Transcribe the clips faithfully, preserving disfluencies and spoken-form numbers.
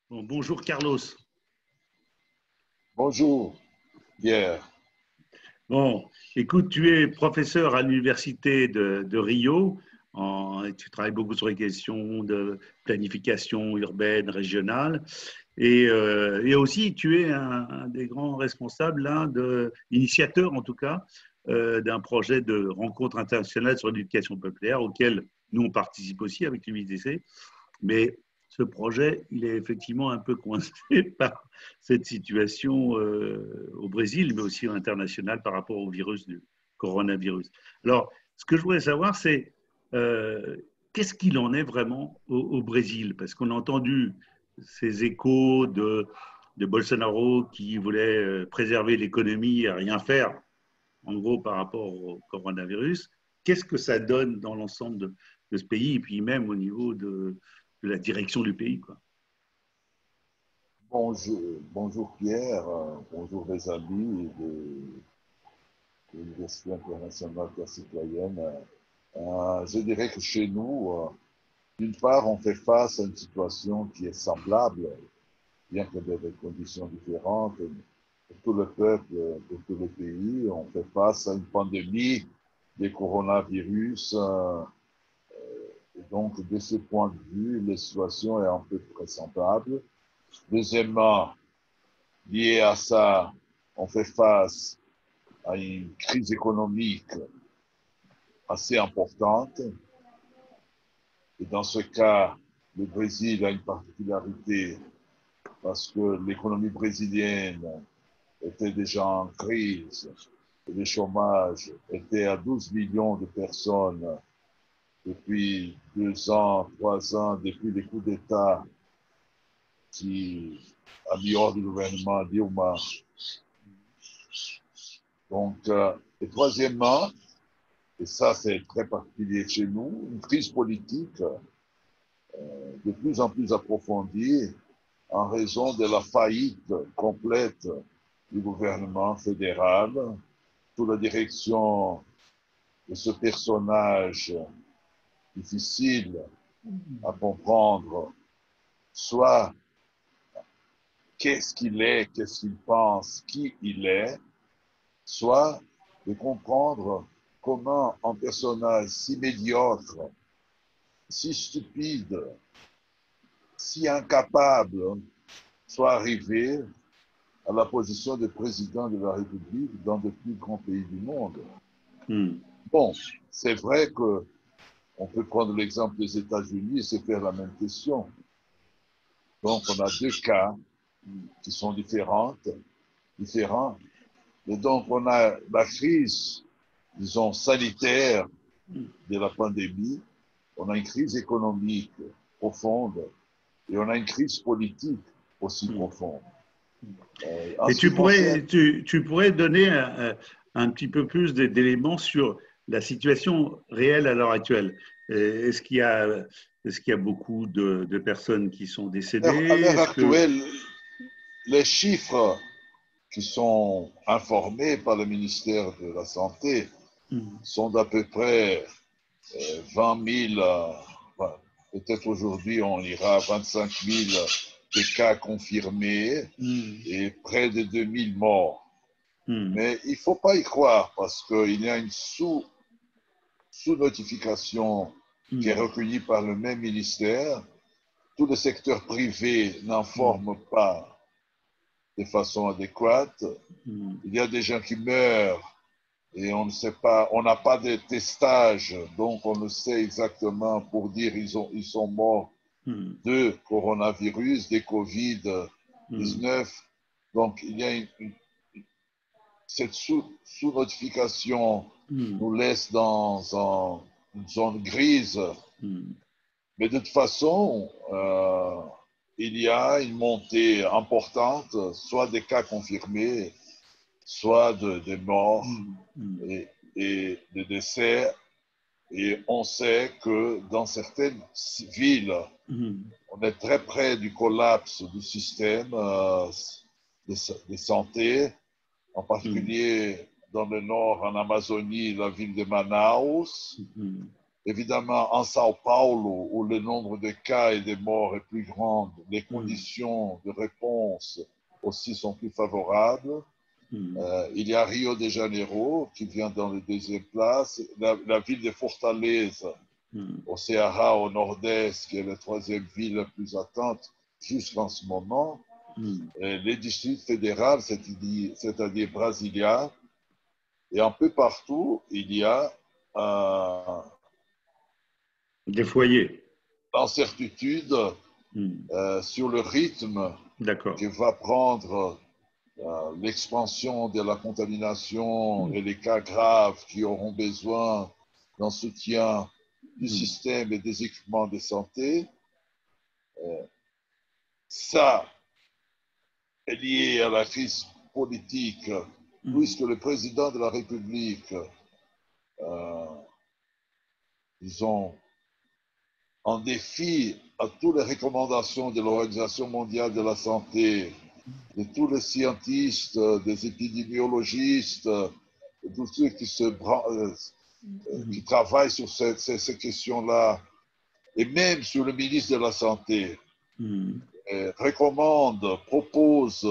Bon, bonjour Carlos. Bonjour, Pierre. Bon, écoute, tu es professeur à l'université de, de Rio. En- et tu travailles beaucoup sur les questions de planification urbaine, régionale. Et, euh, et aussi, tu es un, un des grands responsables, là, de, initiateur en tout cas, euh, d'un projet de rencontre internationale sur l'éducation populaire auquel nous, on participe aussi avec l'U I D C. Mais ce projet, il est effectivement un peu coincé par cette situation euh, au Brésil, mais aussi à l'international par rapport au virus du coronavirus. Alors, ce que je voudrais savoir, c'est euh, qu'est-ce qu'il en est vraiment au, au Brésil? Parce qu'on a entendu ces échos de, de Bolsonaro qui voulait euh, préserver l'économie et rien faire, en gros, par rapport au coronavirus. Qu'est-ce que ça donne dans l'ensemble de, de ce pays et puis même au niveau de, de la direction du pays, quoi. Bonjour, bonjour Pierre, euh, bonjour les amis de, de l'Université internationale de la citoyenne. Euh, je dirais que chez nous, euh, d'une part, on fait face à une situation qui est semblable, bien que dans des conditions différentes. Pour tout le peuple, pour tout le pays, on fait face à une pandémie des coronavirus. Euh, et donc, de ce point de vue, la situation est un peu très semblable. Deuxièmement, lié à ça, on fait face à une crise économique assez importante. Et dans ce cas, le Brésil a une particularité parce que l'économie brésilienne était déjà en crise et le chômage était à douze millions de personnes depuis deux ans, trois ans, depuis les coups d'État qui a mis hors du gouvernement Dilma. Donc, euh, et troisièmement, et ça c'est très particulier chez nous, une crise politique euh, de plus en plus approfondie en raison de la faillite complète du gouvernement fédéral sous la direction de ce personnage difficile à comprendre, soit qu'est-ce qu'il est, qu'est-ce qu'il pense, qui il est, soit de comprendre comment un personnage si médiocre, si stupide, si incapable soit arrivé à la position de président de la République dans de plus grands pays du monde. Hmm. Bon, c'est vrai que on peut prendre l'exemple des États-Unis et se faire la même question. Donc, on a deux cas qui sont différentes, différents. Et donc, on a la crise, disons, sanitaire de la pandémie, on a une crise économique profonde et on a une crise politique aussi Hmm. profonde. Euh, en Et ce qui tu concerne... pourrais, tu, tu pourrais donner un, un petit peu plus d'éléments sur la situation réelle à l'heure actuelle. Est-ce qu'il y a, est-ce qu'il y a beaucoup de, de personnes qui sont À décédées? l'heure Est-ce que... actuelle, les chiffres qui sont informés par le ministère de la Santé Hmm. sont d'à peu près euh, vingt mille, euh, enfin, peut-être aujourd'hui on ira à vingt-cinq mille de cas confirmés Hmm. et près de deux mille morts. Hmm. Mais il ne faut pas y croire parce qu'il y a une sous, sous-notification qui est Hmm. recueillie par le même ministère. Tout le secteur privé Hmm. n'informe pas de façon adéquate. Hmm. Il y a des gens qui meurent et on ne sait pas, on n'a pas de testage, donc on ne sait exactement pour dire ils, ont, ils sont morts Hmm. de coronavirus, des covid Hmm. dix-neuf. Donc il y a une, une, cette sous, sous-notification Hmm. nous laisse dans un, une zone grise. Hmm. Mais de toute façon, euh, il y a une montée importante, soit des cas confirmés, soit de, de morts Hmm. Hmm. et, et de décès. Et on sait que dans certaines villes, Hmm. on est très près du collapse du système euh, de, de santé, en Hmm. particulier dans le nord, en Amazonie, la ville de Manaus. Hmm. Évidemment, en Sao Paulo, où le nombre de cas et de morts est plus grand, les conditions de réponse aussi sont plus favorables. Mm. Euh, il y a Rio de Janeiro qui vient dans la deuxième place, la, la ville de Fortaleza, mm. au Ceará, au nord-est, qui est la troisième ville la plus attente jusqu'en ce moment. Mm. Et les districts fédéraux, c'est-à-dire, c'est-à-dire Brasilia, et un peu partout, il y a euh, Des foyers. l'incertitude Mm. euh, sur le rythme D'accord. que va prendre euh, l'expansion de la contamination Mm. et les cas graves qui auront besoin d'un soutien du Mm. système et des équipements de santé. Euh, ça est lié à la crise politique, Mm. puisque le président de la République, euh, disons, en défi à toutes les recommandations de l'Organisation mondiale de la santé, de tous les scientifiques, des épidémiologistes, de tous ceux qui, se, qui travaillent sur ces, ces, ces questions-là, et même sur le ministre de la Santé, mm. recommande, propose,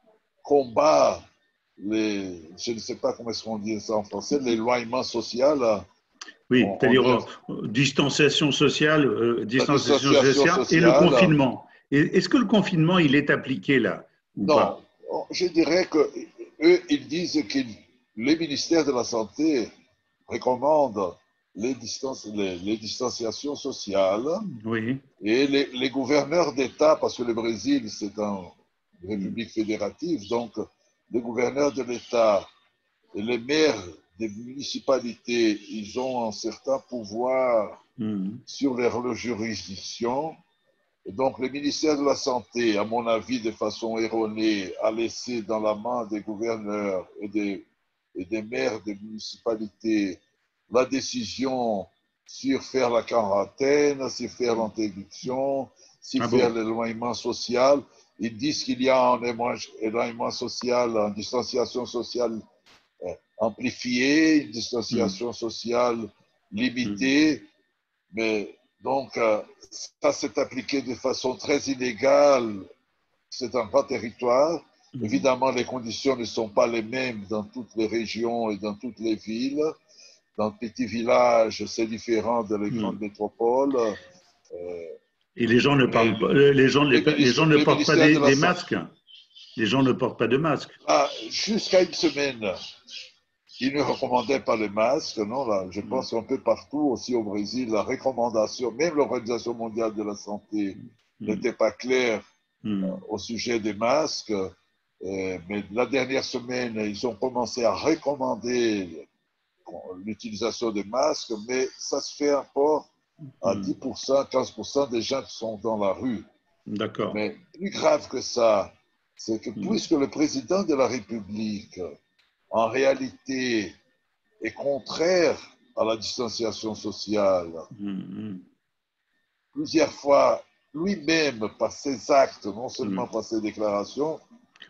combat les, je ne sais pas comment est-ce qu'on dit ça en français, l'éloignement social. Oui, On, c'est-à-dire on euh, distanciation sociale, euh, la distanciation distanciation sociale et le sociale. confinement. Et est-ce que le confinement, il est appliqué là ou Non, pas? je dirais que eux, ils disent que les ministères de la Santé recommandent les, distances, les, les distanciations sociales Oui. et les, les gouverneurs d'État, parce que le Brésil, c'est une république fédérative, donc les gouverneurs de l'État et les maires des municipalités, ils ont un certain pouvoir Mm. sur leur juridiction. Et donc, le ministère de la Santé, à mon avis, de façon erronée, a laissé dans la main des gouverneurs et des, et des maires des municipalités la décision sur faire la quarantaine, sur faire l'interdiction, sur Ah faire bon? l'éloignement social. Ils disent qu'il y a un éloignement social, une distanciation sociale amplifiée, une Mm. distanciation sociale Mm. limitée, mais donc euh, ça s'est appliqué de façon très illégale. C'est un grand territoire. Mm. Évidemment, les conditions ne sont pas les mêmes dans toutes les régions et dans toutes les villes. Dans le petit village, c'est différent de les Mm. grandes métropoles. Euh, Et les gens ne mais parlent pas, les gens, les, les, les gens ministères, ne les portent pas ministères des, de la des Santé, masques. Les gens ne portent pas de masques. ah, jusqu'à une semaine, ils ne recommandaient pas les masques. Non, là, je Mm. pense qu'un peu partout, aussi au Brésil, la recommandation, même l'Organisation mondiale de la santé, Mm. n'était pas claire Mm. au sujet des masques. Euh, mais la dernière semaine, ils ont commencé à recommander l'utilisation des masques, mais ça se fait encore à Mm. dix pour cent, quinze pour cent des gens qui sont dans la rue. D'accord. Mais plus grave que ça, c'est que Mm. puisque le président de la République, en réalité, est contraire à la distanciation sociale, Mm. plusieurs fois, lui-même, par ses actes, non Mm. seulement par ses déclarations,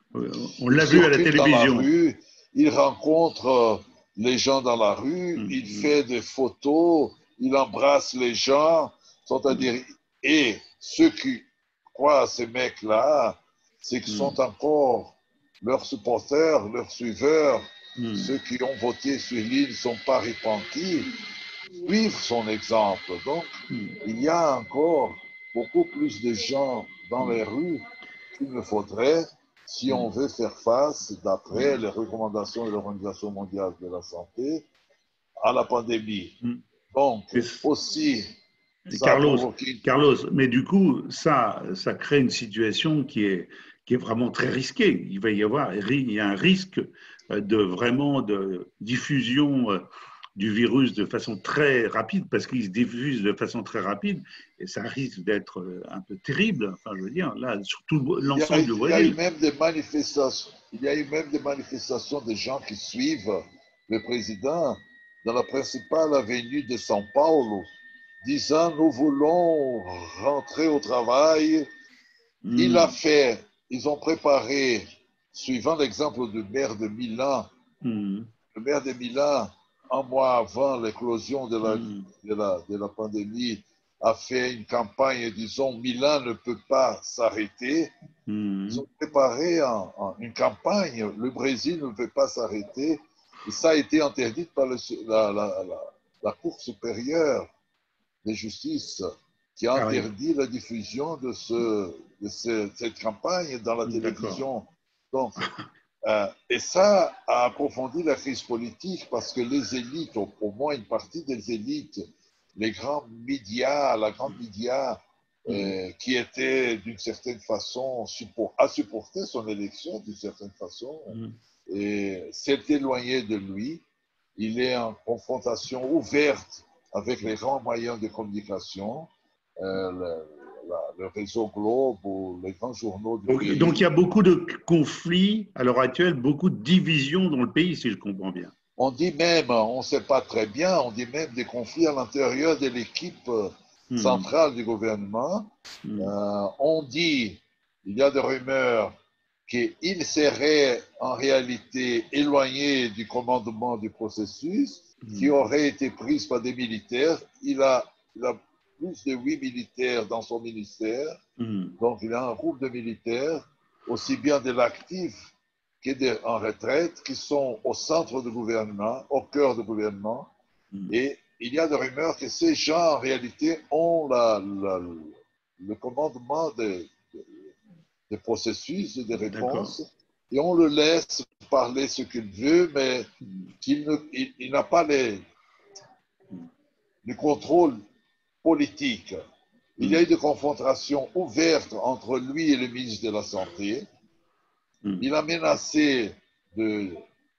On il l'a vu à la circule dans la télévision. rue, il rencontre les gens dans la rue, il Mm. fait des photos, il embrasse les gens, c'est-à-dire, et ceux qui croient à ces mecs-là, c'est qu'ils Mm. sont encore leurs supporters, leurs suiveurs, Mm. ceux qui ont voté sur lui ne sont pas repentis, suivent son exemple. Donc, Mm. il y a encore beaucoup plus de gens dans les rues qu'il ne faudrait si on veut faire face, d'après les recommandations de l'Organisation mondiale de la santé, à la pandémie. Mm. Donc, Mais aussi, ça a Carlos, provoqué... Carlos, mais du coup, ça, ça crée une situation qui est, qui est vraiment très risquée. Il va y avoir, il y a un risque de vraiment de diffusion du virus de façon très rapide, parce qu'il se diffuse de façon très rapide, et ça risque d'être un peu terrible. Enfin, je veux dire, là, sur tout Il y, a, l'ensemble du il y a eu Brésil. même des manifestations, il y a eu même des manifestations de gens qui suivent le président dans la principale avenue de São Paulo, disant nous voulons rentrer au travail. Mm. Il a fait, ils ont préparé, suivant l'exemple du maire de Milan, Mm. le maire de Milan un mois avant l'éclosion de la, Mm. de, la, de la pandémie, a fait une campagne disons Milan ne peut pas s'arrêter. Mm. Ils ont préparé un, un, une campagne, le Brésil ne peut pas s'arrêter, et ça a été interdit par le, la, la, la, la Cour supérieure de justice qui a Ah oui, interdit la diffusion de, ce, de ce, cette campagne dans la d'accord. télévision. Donc, euh, et ça a approfondi la crise politique parce que les élites, au, au moins une partie des élites, les grands médias, la grande médias, Mm. euh, qui étaient d'une certaine façon support, à supporter son élection d'une certaine façon, Mm. et s'est éloigné de lui. Il est en confrontation ouverte avec les grands moyens de communication, euh, le, la, le réseau Globe ou les grands journaux du Donc, donc, il y pays. a beaucoup de conflits à l'heure actuelle, beaucoup de divisions dans le pays, si je comprends bien. On dit même, on ne sait pas très bien, on dit même des conflits à l'intérieur de l'équipe Mm. centrale du gouvernement. Mm. Euh, on dit, il y a des rumeurs qu'il serait en réalité éloigné du commandement du processus, qui Mm. aurait été pris par des militaires. Il a, il a plus de huit militaires dans son ministère, Mm. donc il a un groupe de militaires, aussi bien de l'actif que des en retraite, qui sont au centre du gouvernement, au cœur du gouvernement. Mm. Et il y a des rumeurs que ces gens, en réalité, ont la, la, le commandement des, des processus et des D'accord. réponses, et on le laisse parler ce qu'il veut, mais Mm. qu'il ne, il, il n'a pas les, Mm. le contrôle politique. Il y a eu Mm. des confrontations ouvertes entre lui et le ministre de la Santé. Mm. Il a menacé de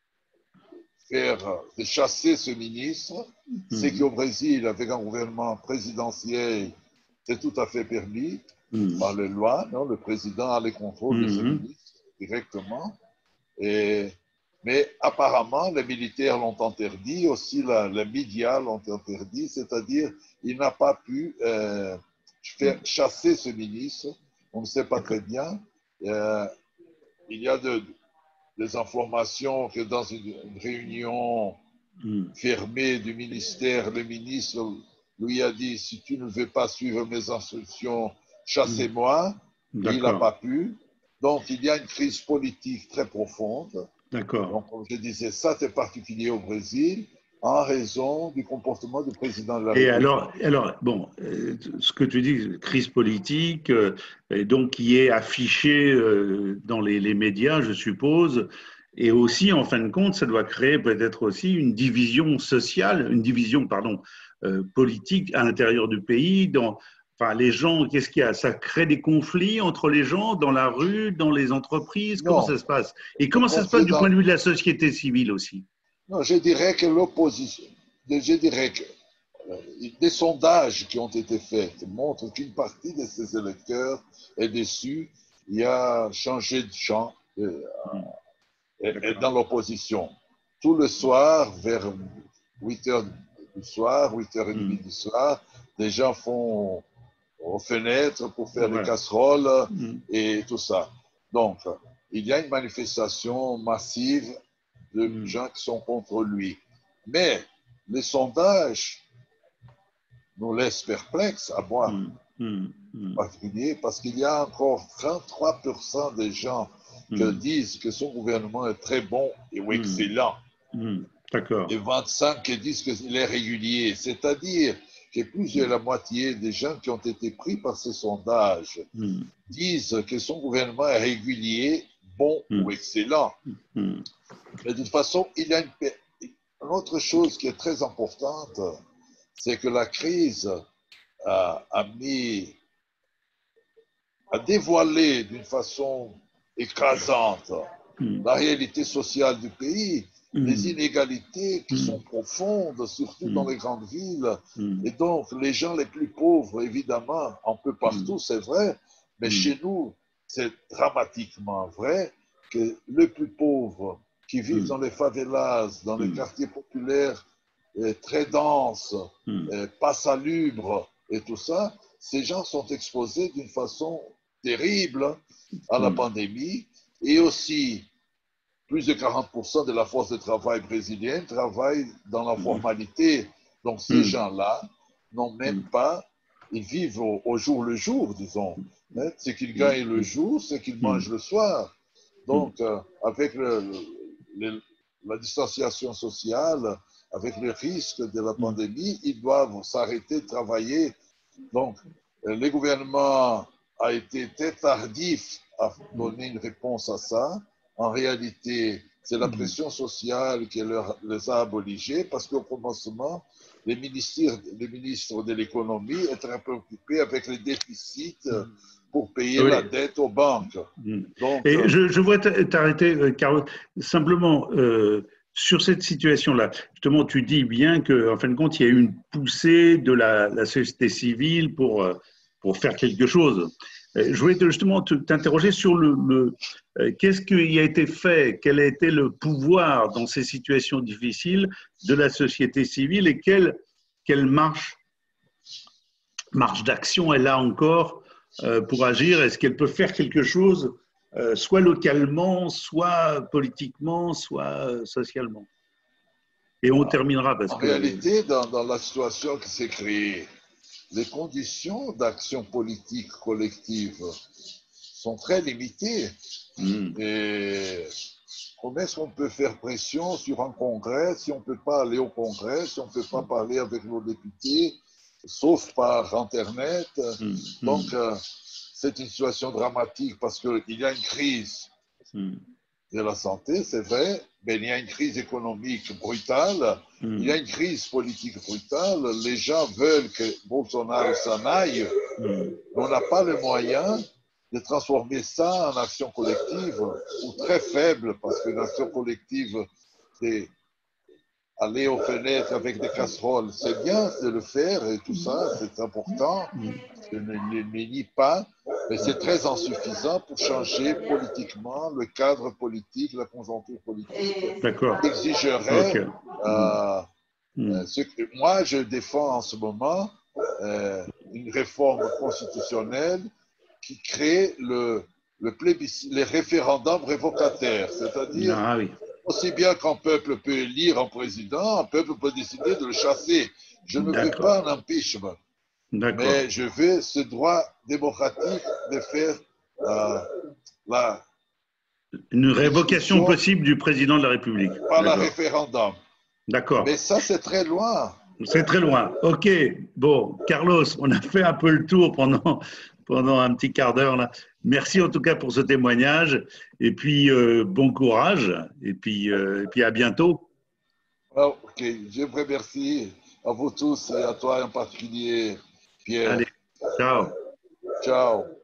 faire, de chasser ce ministre. C'est Mm. qu'au Brésil, avec un gouvernement présidentiel, c'est tout à fait permis Mm. par les lois. Non, le président a le contrôle de ce Mm. ministre directement. Et, mais apparemment, les militaires l'ont interdit, aussi la, les médias l'ont interdit, c'est-à-dire il n'a pas pu euh, faire Mm. chasser ce ministre. On ne sait pas très D'accord. bien. Euh, il y a de, des informations que dans une, une réunion Mm. fermée du ministère, le ministre lui a dit, si tu ne veux pas suivre mes instructions, Mm. chassez-moi. Et il n'a D'accord. pas pu. Donc, il y a une crise politique très profonde. D'accord. Donc, comme je disais, ça, c'est particulier au Brésil en raison du comportement du président de la Et République. alors, alors bon, euh, ce que tu dis, crise politique, euh, et donc qui est affichée euh, dans les, les médias, je suppose, et aussi, en fin de compte, ça doit créer peut-être aussi une division sociale, une division, pardon, euh, politique à l'intérieur du pays. Dans, enfin, les gens, qu'est-ce qu'il y a? Ça crée des conflits entre les gens dans la rue, dans les entreprises. Comment Non, ça se passe? Et le comment ça se passe conflit du point dans... de vue de la société civile aussi? Non, je dirais que l'opposition, je dirais que euh, des sondages qui ont été faits montrent qu'une partie de ces électeurs est déçue. Il a changé de champ euh, Mm. et, et D'accord. dans l'opposition. Tout le soir, vers huit heures du soir, huit heures trente Mm. du soir, les gens font aux fenêtres pour faire des Voilà. casseroles Mm. et tout ça. Donc, il y a une manifestation massive de Mm. gens qui sont contre lui. Mais les sondages nous laissent perplexes, à moi Mm. Mm. en Mm. particulier, parce qu'il y a encore trente-trois pour cent des gens qui Mm. disent que son gouvernement est très bon et ou Mm. excellent, Mm. D'accord. et vingt-cinq qui disent qu'il est régulier. C'est-à-dire que plus de Mm. la moitié des gens qui ont été pris par ces sondages Mm. disent que son gouvernement est régulier, bon ou Mm. excellent. Mm. Mais de toute façon, il y a une, une autre chose qui est très importante, c'est que la crise a, a mis, a dévoilé d'une façon écrasante Mm. la réalité sociale du pays, les Mm. inégalités qui sont Mm. profondes, surtout dans Mm. les grandes villes. Mm. Et donc, les gens les plus pauvres, évidemment, un peu partout, c'est vrai, mais Mm. chez nous, c'est dramatiquement vrai que les plus pauvres qui vivent Mm. dans les favelas, dans les Mm. quartiers populaires euh, très denses, Mm. euh, pas salubres et tout ça, ces gens sont exposés d'une façon terrible à la Mm. pandémie et aussi plus de quarante pour cent de la force de travail brésilienne travaille dans la formalité. Donc ces gens-là n'ont même pas, ils vivent au, au jour le jour, disons. Hein. Ce qu'ils gagnent le jour, c'est qu'ils mangent le soir. Donc euh, avec le, le, la distanciation sociale, avec le risque de la pandémie, ils doivent s'arrêter de travailler. Donc euh, le gouvernement a été très tardif à donner une réponse à ça. En réalité, c'est la pression sociale qui leur, les a obligés parce qu'au commencement, les ministres, les ministres de l'économie étaient très préoccupés avec les déficits pour payer oui. la dette aux banques. Donc, Et euh, je, je vois t'arrêter, Carlos. Simplement, euh, sur cette situation-là, justement, tu dis bien qu'en fin de compte, il y a eu une poussée de la, la société civile pour, pour faire quelque chose. Je voulais justement t'interroger sur le, le euh, qu'est-ce qui a été fait, quel a été le pouvoir dans ces situations difficiles de la société civile et quelle, quelle marche, marche d'action elle a encore euh, pour agir. Est-ce qu'elle peut faire quelque chose, euh, soit localement, soit politiquement, soit euh, socialement? Et on terminera parce en que… En réalité, dans, dans la situation qui s'est créée, les conditions d'action politique collective sont très limitées. Mmh. Et comment est-ce qu'on peut faire pression sur un congrès si on ne peut pas aller au congrès, si on ne peut pas parler avec nos députés, sauf par Internet? Mmh. Donc, euh, c'est une situation dramatique parce qu'il y a une crise mmh. de la santé, c'est vrai, mais il y a une crise économique brutale, mmh. il y a une crise politique brutale. Les gens veulent que Bolsonaro s'en aille, mmh. mais on n'a pas le moyen de transformer ça en action collective, ou très faible, parce que l'action collective, c'est aller aux fenêtres avec des casseroles, c'est bien de le faire et tout ça, c'est important, je ne le nie pas, mais c'est très insuffisant pour changer politiquement le cadre politique, la conjoncture politique. D'accord. Exigerait okay. euh, mm. euh, ce que moi je défends en ce moment, euh, une réforme constitutionnelle qui crée le, le plébiscite, les référendums révocataires, c'est-à-dire ah, oui. aussi bien qu'un peuple peut élire un président, un peuple peut décider de le chasser. Je ne veux pas un impeachment, mais je veux ce droit démocratique de faire euh, la… Une révocation possible du président de la République. Par le référendum. D'accord. Mais ça, c'est très loin. C'est très loin. Ok. Bon, Carlos, on a fait un peu le tour pendant, pendant un petit quart d'heure là. Merci en tout cas pour ce témoignage. Et puis, euh, bon courage. Et puis, euh, et puis à bientôt. Oh, ok. Je vous remercie à vous tous et à toi en particulier, Pierre. Allez, ciao. Ciao.